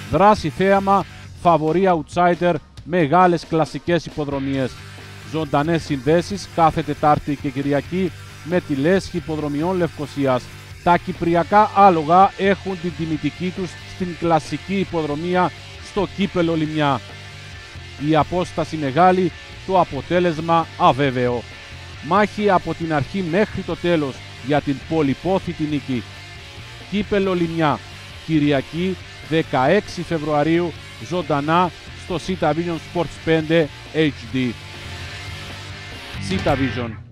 Δράση θέαμα, φαβορί outsider, μεγάλες κλασικές υποδρομίες. Ζωντανές συνδέσεις κάθε Τετάρτη και Κυριακή με τη λέσχη υποδρομιών Λευκωσίας. Τα κυπριακά άλογα έχουν την τιμητική τους στην κλασική υποδρομία στο κύπελο Λιμιά. Η απόσταση μεγάλη, το αποτέλεσμα αβέβαιο. Μάχη από την αρχή μέχρι το τέλος για την πολυπόθητη νίκη. Κύπελο Λιμιά, Κυριακή 16 Φεβρουαρίου, ζωντανά στο C-Vision Sports 5 HD. C-Vision.